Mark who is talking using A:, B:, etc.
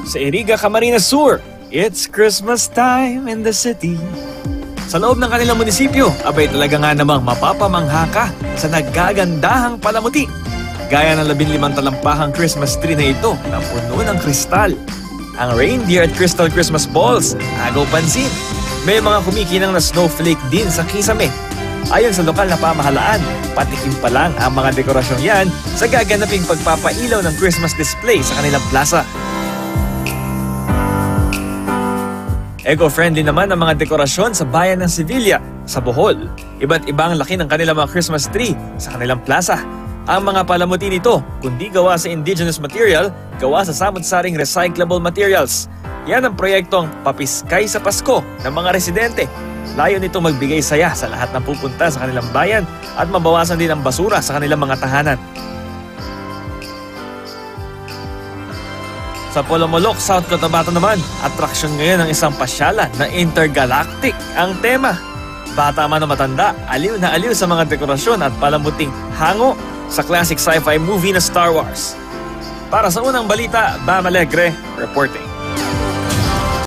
A: sa Iriga, Camarines Sur. It's Christmas time in the city. Sa loob ng kanilang munisipyo, abay talaga nga namang mapapamangha ka sa naggagandahang palamuti. Gaya ng 15 talampahang Christmas tree na ito na puno ng kristal. Ang reindeer at crystal Christmas balls, agaw pansin. May mga kumikinang na snowflake din sa kisame. Ayon sa lokal na pamahalaan, patikim pa lang ang mga dekorasyon yan sa gaganaping pagpapailaw ng Christmas display sa kanilang plaza. Eco-friendly naman ang mga dekorasyon sa bayan ng Sevilla, sa Bohol. Iba't ibang laki ng kanilang mga Christmas tree sa kanilang plaza. Ang mga palamuti nito, kundi gawa sa indigenous material, gawa sa samut-saring recyclable materials. Yan ang proyektong Papiskay sa Pasko ng mga residente. Layo nito magbigay saya sa lahat ng pupunta sa kanilang bayan at mabawasan din ang basura sa kanilang mga tahanan. Sa Polomolok, South Cotabato naman, atraksyon ngayon ng isang pasyalan na intergalactic ang tema. Bata man o matanda, aliw na aliw sa mga dekorasyon at palamuting hango sa classic sci-fi movie na Star Wars. Para sa unang balita, Bam Alegre reporting.